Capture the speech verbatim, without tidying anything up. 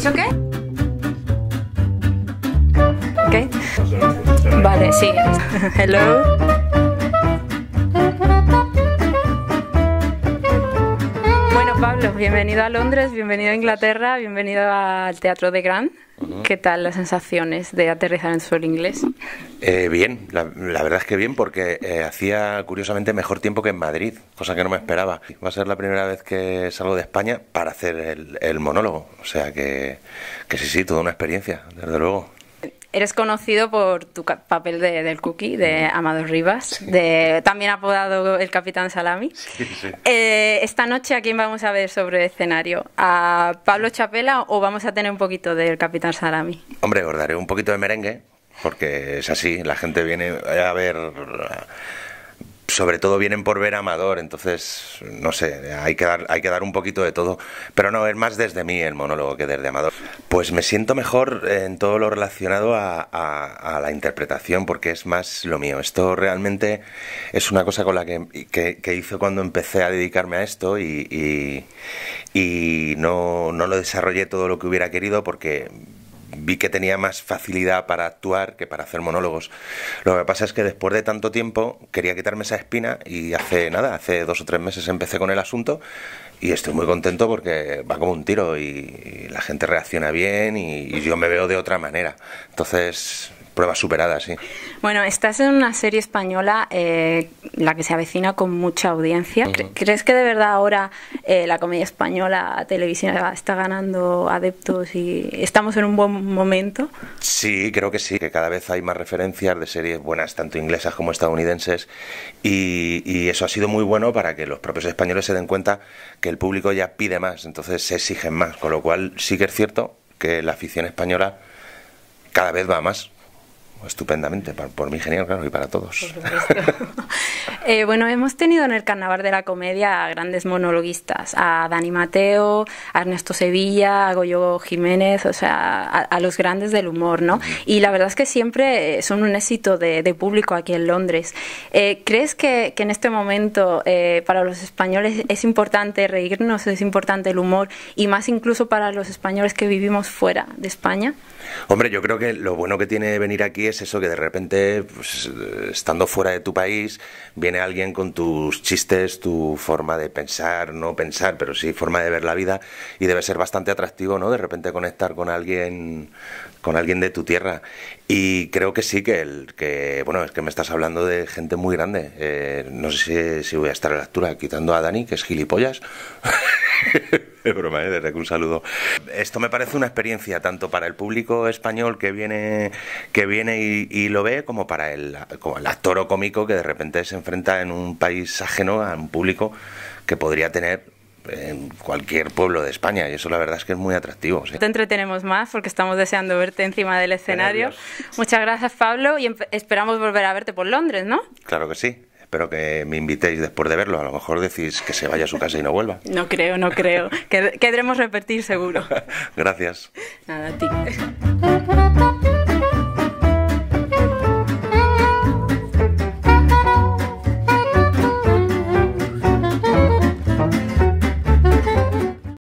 ¿It's okay? Okay. Vale, sí. Hello. Bueno, Pablo, bienvenido a Londres, bienvenido a Inglaterra, bienvenido al Teatro de Grand. Uh-huh. ¿Qué tal las sensaciones de aterrizar en suelo inglés? Eh, bien, la, la verdad es que bien, porque eh, hacía curiosamente mejor tiempo que en Madrid, cosa que no me esperaba. Va a ser la primera vez que salgo de España para hacer el, el monólogo, o sea que, que sí, sí, toda una experiencia, desde luego. Eres conocido por tu papel de, del Cookie, de Amador Rivas, de, también apodado el Capitán Salami. Sí, sí. Eh, esta noche, ¿a quién vamos a ver sobre el escenario? ¿A Pablo Chapela o vamos a tener un poquito del Capitán Salami? Hombre, os daré un poquito de merengue, porque es así, la gente viene a ver... Sobre todo vienen por ver a Amador, entonces, no sé, hay que dar, hay que dar un poquito de todo. Pero no, es más desde mí el monólogo que desde Amador. Pues me siento mejor en todo lo relacionado a, a, a la interpretación, porque es más lo mío. Esto realmente es una cosa con la que, que, que hice cuando empecé a dedicarme a esto y, y, y no, no lo desarrollé todo lo que hubiera querido porque... vi que tenía más facilidad para actuar que para hacer monólogos. Lo que pasa es que después de tanto tiempo quería quitarme esa espina y hace nada, hace dos o tres meses empecé con el asunto y estoy muy contento porque va como un tiro y la gente reacciona bien y, y yo me veo de otra manera. Entonces... prueba superada, sí. Bueno, estás en una serie española, eh, la que se avecina con mucha audiencia. Uh-huh. ¿Crees que de verdad ahora eh, la comedia española televisiva está ganando adeptos y estamos en un buen momento? Sí, creo que sí, que cada vez hay más referencias de series buenas, tanto inglesas como estadounidenses, y, y eso ha sido muy bueno para que los propios españoles se den cuenta que el público ya pide más, entonces se exigen más, con lo cual sí que es cierto que la afición española cada vez va más. Estupendamente, por, por mí genial, claro, y para todos. eh, bueno, hemos tenido en el Carnaval de la Comedia a grandes monologuistas, a Dani Mateo, a Ernesto Sevilla, a Goyo Jiménez, o sea, a, a los grandes del humor, ¿no? Uh-huh. Y la verdad es que siempre son un éxito de, de público aquí en Londres. Eh, ¿Crees que, que en este momento eh, para los españoles es importante reírnos, es importante el humor, y más incluso para los españoles que vivimos fuera de España? Hombre, yo creo que lo bueno que tiene venir aquí es eso, que de repente, pues, estando fuera de tu país, viene alguien con tus chistes, tu forma de pensar, no pensar, pero sí forma de ver la vida, y debe ser bastante atractivo, ¿no? De repente conectar con alguien, con alguien de tu tierra. Y creo que sí, que, el, que bueno, es que me estás hablando de gente muy grande. Eh, no sé si, si voy a estar a la altura, quitando a Dani, que es gilipollas. Es broma, ¿eh? Desde que un saludo. Esto me parece una experiencia tanto para el público español que viene que viene y, y lo ve, como para el, como el actor o cómico que de repente se enfrenta en un país ajeno a un público que podría tener en cualquier pueblo de España, y eso la verdad es que es muy atractivo, ¿sí? Te entretenemos más porque estamos deseando verte encima del escenario. Muchas gracias, Pablo, y esperamos volver a verte por Londres, ¿no? Claro que sí. Espero que me invitéis después de verlo. A lo mejor decís que se vaya a su casa y no vuelva. No creo, no creo. Querremos repetir seguro. Gracias. Nada, a ti.